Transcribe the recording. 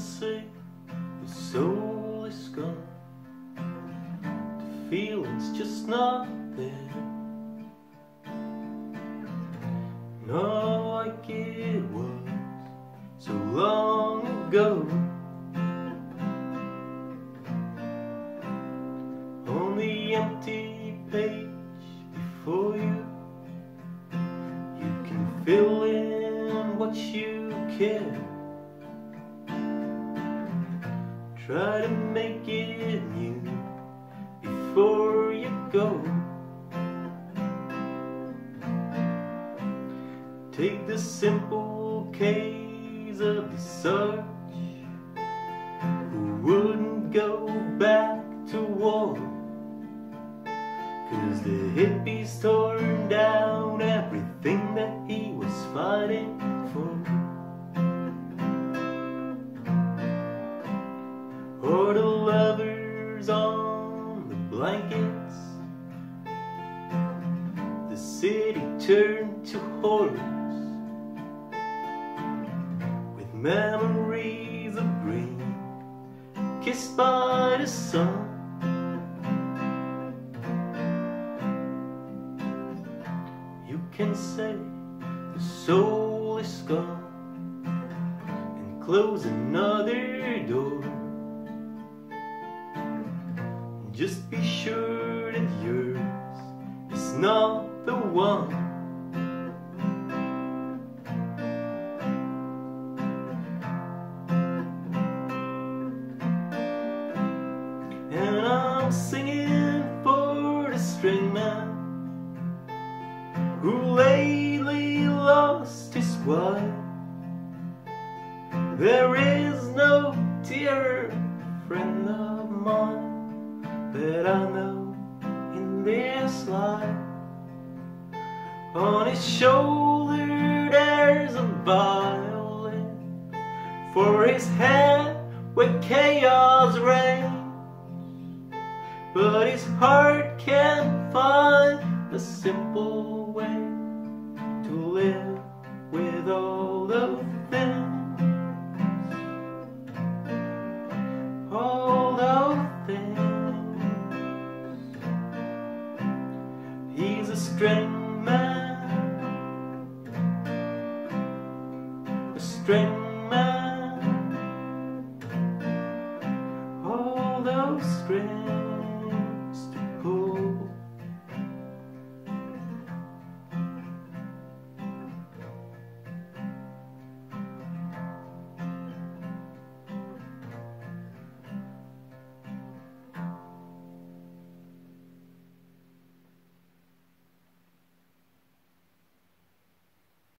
say the soul is gone, the feeling's just not there. No, like it was so long ago. On the empty page before you, you can fill in what you can. Try to make it new before you go. Take the simple case of the search who wouldn't go back to war, 'cause the hippies tore down everything that he was fighting for. Or the lovers on the blankets, the city turned to horrors, with memories of green kissed by the sun. You can say the soul is gone and close another door. Just be sure that yours is not the one. And I'm singing for the Stringman who lately lost his wife. There is no dearer friend of mine that I know in this life. On his shoulder there's a violin, for his head where chaos reigns, but his heart can't find a simple way to live with all the things, all the things. He's a string man, a string